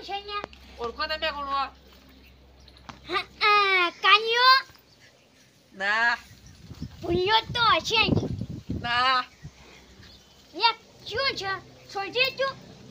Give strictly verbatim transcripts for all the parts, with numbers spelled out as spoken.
છે ને ઓળખો તમે કોણ હો? હા કાનિયો ના ભૂલ્યો તો હશે જ ના યા શું છે સોજે તું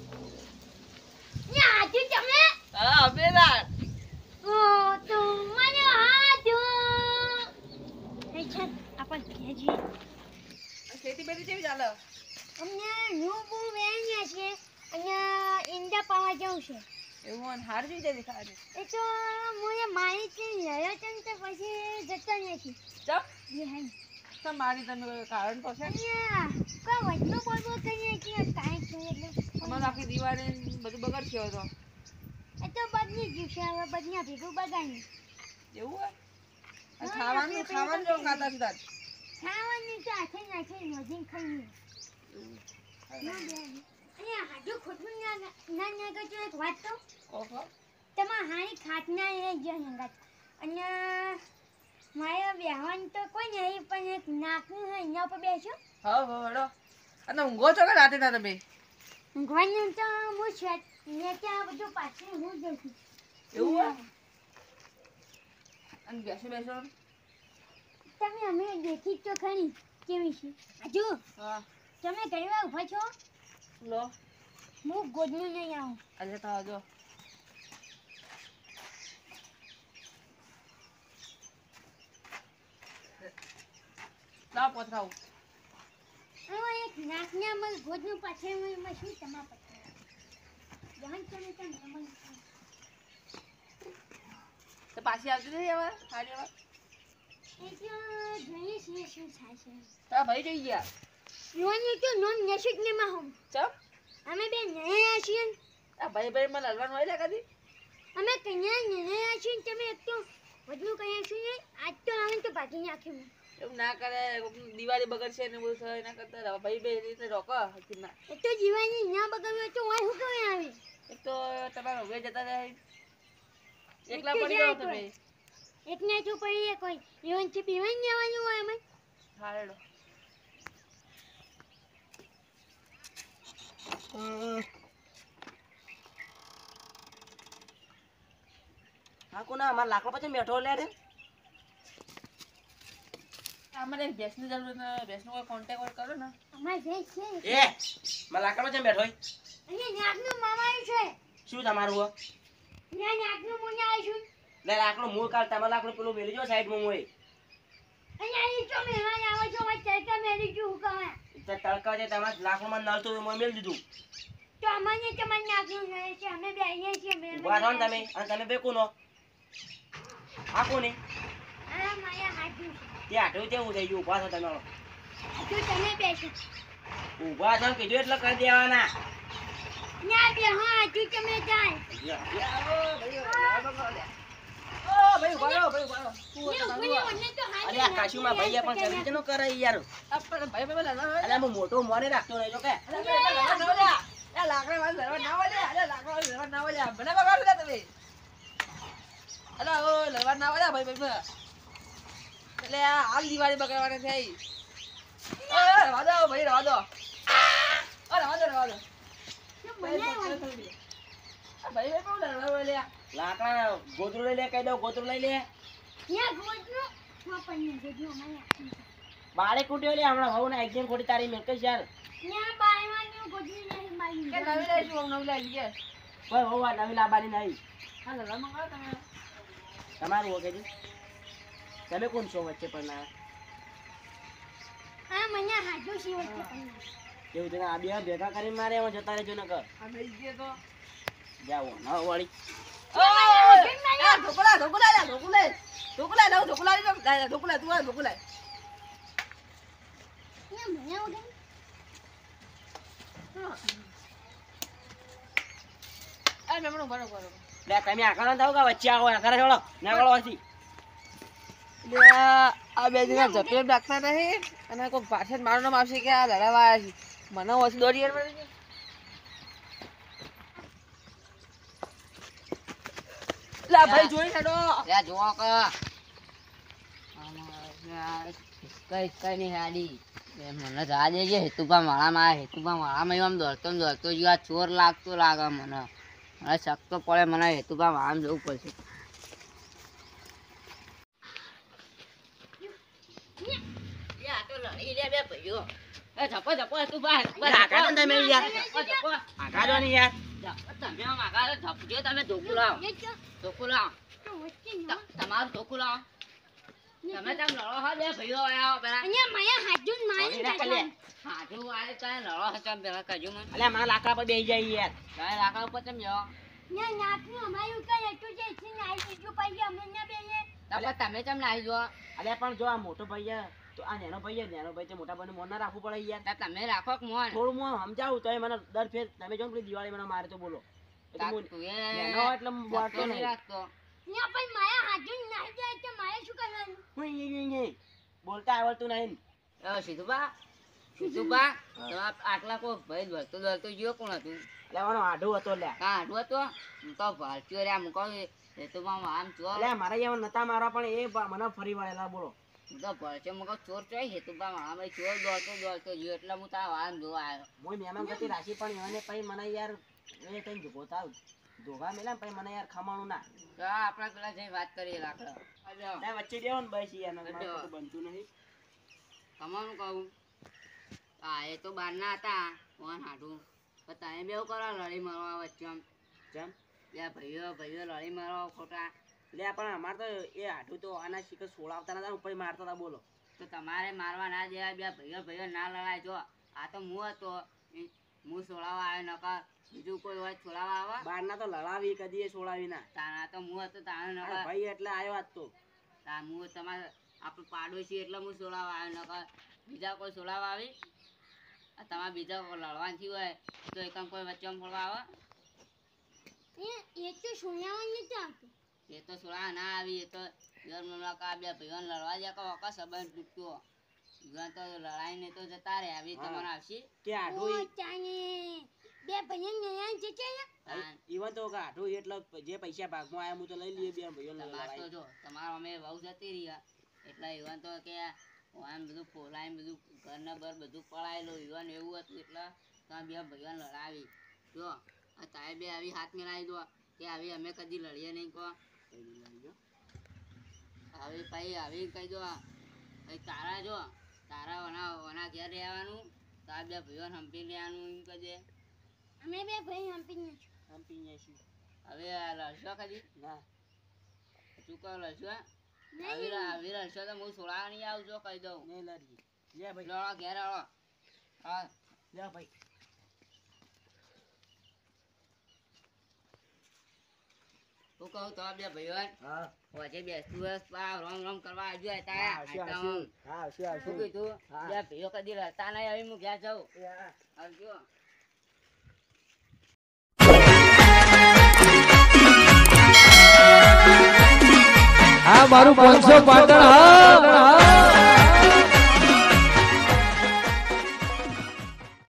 યા આજે તમે હા અમે ના ઓ તો મને હાજો હે છે આપણ ભેજી ખેતી બેતી કેવી ચાલે? અમને નું બુ વેણ્યા છે અને ઈંડા પાવા જવું છે એવું હાર જઈ જાય દેખાડે એ તો મને મારી છે લયો તન તો પછી જતો નથી ચપ એ હે તો મારી તમે કારણ તો છે અહીંયા કો વધનો બોલબો કરીએ કે કાઈ છે એટલે અમારે આખી દિવાળી બધું બગડ થયો હતો એ તો બદલી ગયું છે હવે બદલ્યા ભેગું બગાડ્યું એવું હોય ખાવાનું ખાવાનું જો ખાતા હતા ખાવાની તો આખે નાખે નજીક ખાઈ અહીંયા હાજુ ખોટું ના ના ના કરજો એક વાત તો ઓહો તમાર હારી ખાટના એ જ હંગાત અને મારા બેહવાન તો કોઈ નહીં પણ એક નાકનું હે એના પર બેસો હા હળો અને ઊંઘો છો કે રાતે ના તમે ઊંઘવાનું તો હું છે ને ત્યાં બધું પાછળ હું જઉં છું એવું હોય અને બેસો બેસો તમે અમે દેખી તો ખરી કેવી છે હજુ હા તમે ઘણી વાર ઉભા છો લો હું ગોદનું નહીં આવું આજે તો આવજો લાવ પથરાવું હવે એક નાકના મલ ગોદનું પાછળ માં શું તમા પત્ર જહન તમે તમે મલ તો પાછી આવતી નહીં હવે સારી હવે એ તો જોઈએ છીએ શું થાય છે તારા ભાઈ જોઈ ગયા યોની તો નોન નસીબ ને માં હમ ચમ અમે બે નયા છીએ આ ભાઈ ભાઈ મને હલવાનું હોય કદી અમે કન્યા નયા છીએ તમે એક તો વધુ કયા છો ને આજ તો આવે તો ભાગી નાખ્યું એવું ના કરે દિવાળી બગડશે ને બધું થાય એના કરતા ભાઈ ભાઈ રીતે રોકો હકી ના એ તો જીવાની ના બગડ્યો તો હોય હું કઈ આવે એક તો તમારા રોગે જતા રહે એકલા પડી ગયો તમે એક ને તો પડી કોઈ યોન થી પીવાઈ જવાનું હોય અમે હારેડો હા કોના અમાર લાકડો પછી બેઠો લે રે અમારે ભેંસની જરૂર ને ભેંસનો કોઈ કોન્ટેક્ટ હોય કરો ને અમાર ભેંસ છે એ માર લાકડો પછી બેઠો અને નાકનું મામા છે શું તમારું હો ના નાકનું મુને આવીશું લે લાકડો મૂળ કાઢ તમાર લાકડો પેલું મેલી જો સાઈડ માં મોય અને આ તો મહેમાન આવે છે વાત ચર્ચા મેલી જો હુકમે તે તડકા છે તમાર લાકડો માં નળ તો મોય મેલ દીધું તો અમને તમાર નાકનું રહે છે અમે બે અહીંયા છીએ અમે ઉભા રહો ને તમે અને તમે બે કોનો આ કોને આ માયા હાજુ તે આટલું કેવું થઈ ગયું ઉભા છો તમે તો તમે બેસો ઉભા છો કીધું એટલે કરી દેવાના ના બે હા હાજુ તમે જાય ઓ ભાઈ ભાઈ ભાઈ ભાઈ ને ઉપર મને તો હાજુ અરે આ કાશીમાં ભાઈ પણ ચરી જ ન કરે યાર આપણે ભાઈ ભાઈ લડવા હોય અરે હું મોટો મોને રાખતો નહીં જો કે એ લાકડા માં લડવા ના હોય અરે લાકડા લડવા ના હોય મને બગાડ તમે અરે ઓ લડવા ના હોય ભાઈ ભાઈ એટલે આ હાલ દિવાળી બગાડવાની થઈ ઓય રવા દો ભાઈ રવા દો અરે રવા દો રવા દો ભાઈ ભાઈ કોણ લડવા હોય લે લાકડા ગોદરું લઈ લે કહી દઉં ગોદરું લઈ લે યા ગોદનો માં પણ ગોદનો અમારે બાળે કૂટ્યો લે હમણાં વહુ ને એક્ઝામ ખોટી તારી મેં કઈ યાર યા બાયવાનું ગોદની નહીં મારી કે નવી લઈશું નવી લઈ લઈએ કોઈ વહુ આ નવી લાબાની નહીં હા લડવા મંગાવો તમે તમારું હો કીધું તમે કોણ છો વચ્ચે પણ ના હા મને હાજુ છે વચ્ચે પણ એવું છે આ બે ભેગા કરીને મારે એમાં જતા રહેજો ને કર આ લઈ ગયો તો જાઓ ન વળી ઓય ઢોકળા ઢોકળા લા ઢોકળા ઢોકળા લાવ ઢોકળા લાવ ઢોકળા તું આ ઢોકળા યા મને ઉડે આ મેમણો બરો બરો લે તમે આગળ ન થાવ કે વચ્ચે આવો આગળ છોડો નાગળો વાસી લે આ બે દિના ઝપે રાખતા નહીં અને કોઈ પાછળ મારું નામ આવશે કે આ લડાવા આવ્યા છે મને ઓછી દોડી યાર મળી લા ભાઈ જોઈ લેડો યા જોવા કા કઈ કઈ નહીં હાડી મને જા દેજે હેતુભા માળામાં હેતુભા માળામાં આમ દોડતો દોડતો જો આ ચોર લાગતો લાગે મને આ શક તો પડે મને હેતુભા આમ જવું પડશે. એ આ તો લડી લે બે ભાઈઓ. એ જપો જપો હેતુભા. આગા તો તમે યાર જપો જપો. આગા તો નહીં યાર જપો તમે આમ આગળ જપજો તમે ધોકું લાવો. ધોકું લાવો. તો વચ્ચે ન ત- તમારું ધોકું લાવો. તમે તેમ લડો હો બે ભાઈઓ આવો પેલા. અહીંયા માયા હાજુન મારી કાઢવાનું. હાજુ આ તમે લડો હો તમે પેલા કહેજો મને. અલ્યા મારા લાકડા પર બેસી જાય યાર તમે લાકડા ઉપર તમે જાઓ. ના નાકનું અમારું કઈ એટલું છે છે નાઈ બીજું પછી અમે ના બેહીએ. તો તમે કેમ નાહી જો. અલ્યા પણ જો આ મોટો ભાઈ છે, તો આ નેનો ભાઈ છે, નેનો ભાઈ છે મોટા ભાઈને મોન ના રાખવું પડે યાર. તમે રાખો કે મોન. થોડું હું સમજાવું તો મને દર ફેર તમે જો ને પેલી દિવાળી મને મારે તો બોલો એ તો હું તું એ નેનો હોય એટલે હું બોલતો નહીં નહીં. રાખતો. ના પણ માયા હાજુન નાઈ જાય તો મારે શું કરવાનું? હું ઈ- ઈ- ઈ- ઈ. બોલતા આવડતું નહીં એ સીધુબા સીધુબા તમે આટલા કો ભાઈ દોડતો દોડતો ગયો કોણ હતું. એટલે આનો આઢો હતો લ્યા. હા આટલું હતો. હું તો ભારતીય રહ્યા હું કહું એ તો આમ આમ ચોર. અલ્યા મારા જેવા નતા મારવા પણ એ બ- મને ફરી વળેલા બોલો. હું તો ભરચે હું કહું ચોર ચોય હેતુબા મારા ભાઈ ચોર દોડતો દોડતો ગયો એટલે હું તારા વાહન જોવા આવ્યો. હું મહેમાન ગતિ રાખી પણ એને પછી મને યાર એ કઈ જોગો થાવ ધોગા મેલા પછી મને યાર ખમાણું ના તો આપણે પેલા જઈ વાત કરીએ લાકડા. ત્યાં વચ્ચે દેવો ને બસ યાર મારે અડો. તો બનતું નહીં. તમારું કહું હા એ તો બહારના હતા કોણ હાડું પણ તમે બેવ કરો લડી મારવા વચ્ચે આમ. જેમ બે ભાઈઓ ભાઈઓ લડી મારવા ખોટા. એટલે પણ અમારે તો એ આઢું તો આના શિખર સોળાવતા નતા ઉપર મારતા હતા બોલો. તો તમારે મારવા ના દેવાય. બે ભાઈઓ ભાઈઓ ના લડાય. જો આ તો હું હતો એ હું સોળાવા આવ્યો નકર બીજું કોઈ હોય છોડાવા આવે. બાર ના તો લડાવી કદી એ સોળાવી ના. તારા તો હું હતો તારે અરે નકર ભાઈ એટલે આવ્યો આજ તો તા હું તમારે આપણે પાડોશી એટલે હું સોળાવા આવ્યો નકર બીજા કોઈ સોળાવા આવી. આ તમારે બીજા કોઈ લડવાનું થયું હોય તો એકમ કોઈ વચ્ચે ફોડવા આવે. એ એ તો સોનાવાનું નથી આવતું. એ તો સોળા ના આવી. એ તો દર મુલાકાત બે ભાઈઓને લડવા જાય કે વખત સંબંધ તૂટતો જીવન તો લડાઈ ને તો જતા રહે. આવી તમારે આવશે. કે આઢું ઓ ઈ- ચાને બે ભાઈઓ નયા છે છે ને? તાન ઈવન તો કે આઢું એટલે જે પૈસા ભાગમાં આયા હું તો લઈ લઈએ બે ભાઈઓ તમારે તો જો તમારો અમે વહુ જતી રહ્યા એટલે ઈવન તો કે આમ બધું ફોલાય બધું ઘરના બર બધું પડાયેલું ઈવન એવું હતું એટલે તમે બે ભાઈઓને લડાવી. જો આ તારે બે આવી હાથ મેળાવી દો કે આવી અમે કદી લડીએ નહીં કહો. આવી ભાઈ આવી કહી દો ભાઈ તારા જો તારા ઓના ઓના ઘેર રહેવાનું તારા બે ભાઈઓને હંપી લેવાનું એમ કહેજે. અમે બે ભાઈ હંપી નથી. આમ પીએ છીએ હવે આ લડશો કદી ના શું કહો લડશો. નહીં, આવી આવી લડશો તો હું સોળા નહીં આવજો કહી દઉં. નહીં લડીએ લે ભાઈ લડો ઘેર લડો. હા લે ભાઈ હું કહું તો બે ભાઈઓ હા વચ્ચે બેસતું બસ પા રોમ રોમ કરવા આવજો હા, હતા. આવશું, આવશું. હા આવશું, શું આવશું. કીધું હા. બે ભાઈઓ કદી લડતા નહીં આવી હું ઘેર જાઉં યા. આવજો. આ મારું પાંચસો પાટણ હા